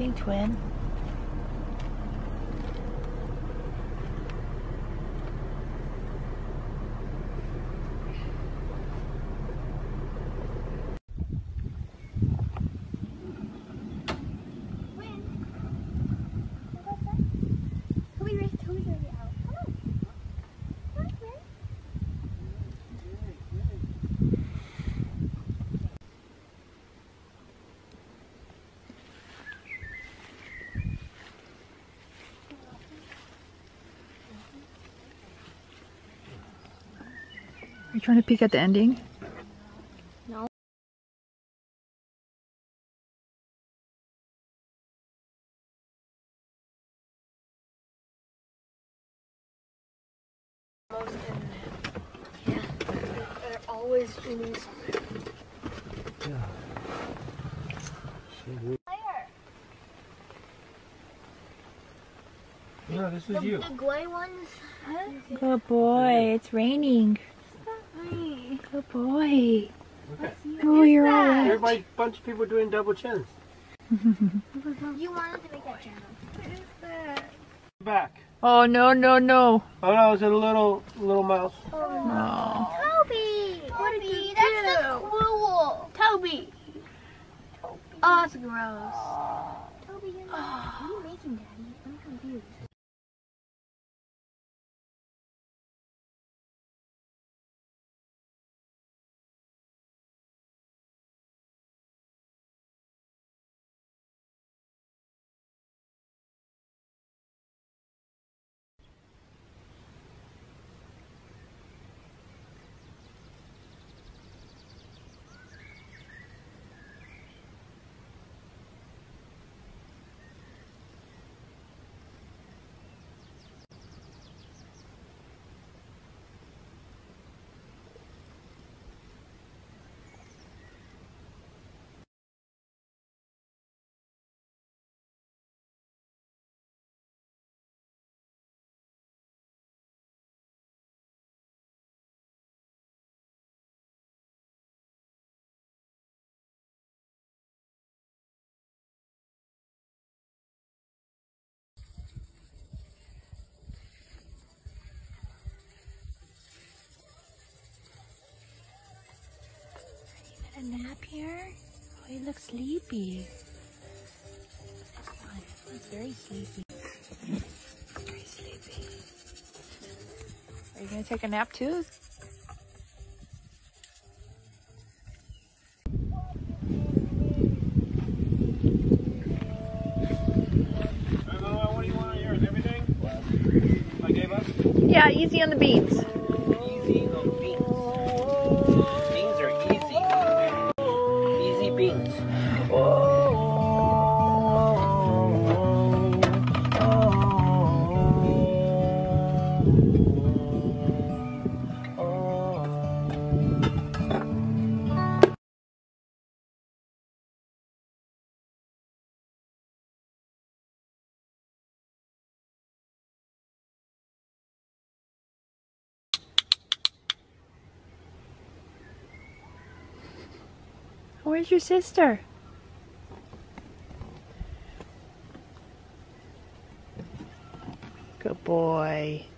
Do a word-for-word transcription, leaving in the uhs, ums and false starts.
sleeping, twin? Are you trying to peek at the ending? No. Most in, yeah, they're always streaming somewhere. Yeah. No, this is the, you. The gray ones. Huh? Good boy. It's raining. Good boy. Okay. Oh, you're all wet. Everybody, bunch of people doing double chins. You wanted to make that channel. What is that? Back. Oh, no, no, no. Oh no, it's a little little mouse. Oh, No. Toby! Toby, that's so cruel. Toby! Oh, that's gross. Toby, you're not, what are you making, Daddy? I'm confused. A nap here? Oh, he looks sleepy. This one. He's very sleepy. Very sleepy. Are you gonna take a nap too? What do you want on yours? Everything? I gave up? Yeah, easy on the beans. Easy on beans. Beans are easy. Easy beans. Where's your sister? Good boy.